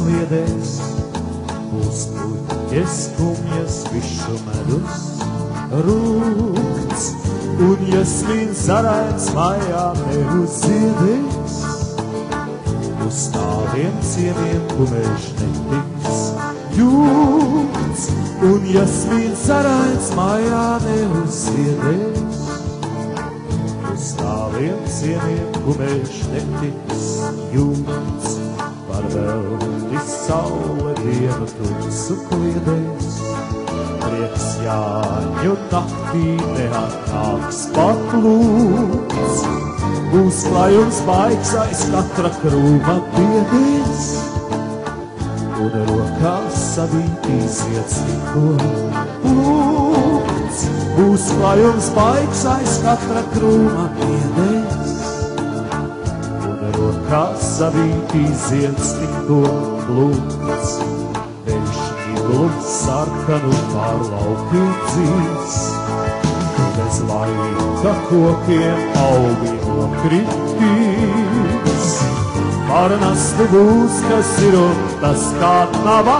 sliedēs, būs puķes, kumjas, višu medus, rūkts, un jasmīns zarains mājā neuzziedēs. Uz tādiem ciemiem kumēž netiks jūgts, un jasmīns zarains mājā neuzziedēs. Uz tādiem ciemiem kumēž netiks jūgts, par velti saule dienu tumsu kliedēs. Prieks Jāņu naktī neatnāks pat lūgts, būs klājums baigs aiz katra krūma biedēs, un rokās savītīsiet stiklo lūgts, būs klājums baigs aiz katra krūma biedēs, un rokās savītīsiet stiklo lūgts. Viņš iglu sarkanu pār laukiem dzīs, bez laika kokiem augi nokritīs. Par nastu būs, kas ir un tas kā nava,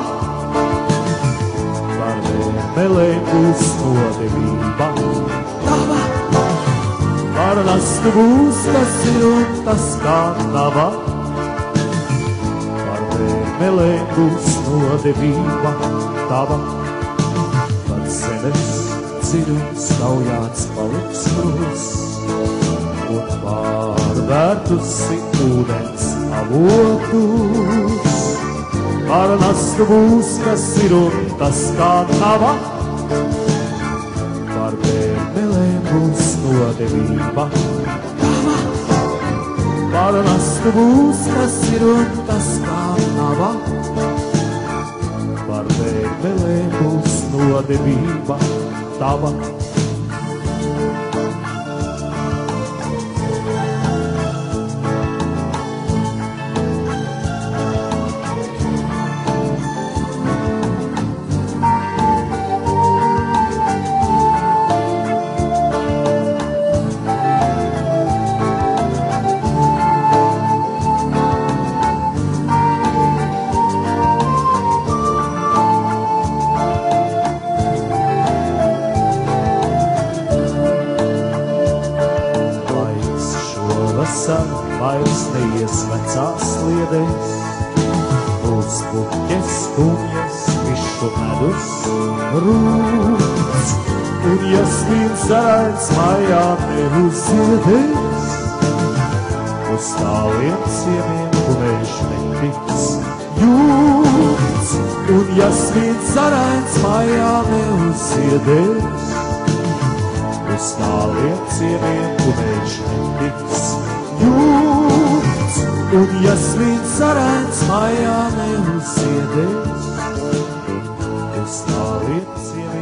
par vēmelēm būs nodevība tava. Par nastu būs, kas ir un tas kā nava, par vēmelēm būs nodevība tava. Par zemes dzirums kaujāts paliks krus, un pārvērtusi ūdens avotus. Par nastu būs, kas ir un tas kā nava, par vēmelēm būs nodevība tava. Par nastu būs, kas ir un tas kā nava, par vēmelēm būs nodevība tava. Vairs neies vecās sliedēs, būs puķes, kumjas, višu medus, rūkts, un jasmīns zarains mājā neuzziedēs. Uz tāliem ciemiem kumēž netiks jūgts, un jasmīns zarains mājā neuzziedēs. Uz tāliem ciemiem kumēž netiks jūgts, un jasmīns zarains mājā neuzziedēs. Uz tāliem ciemiem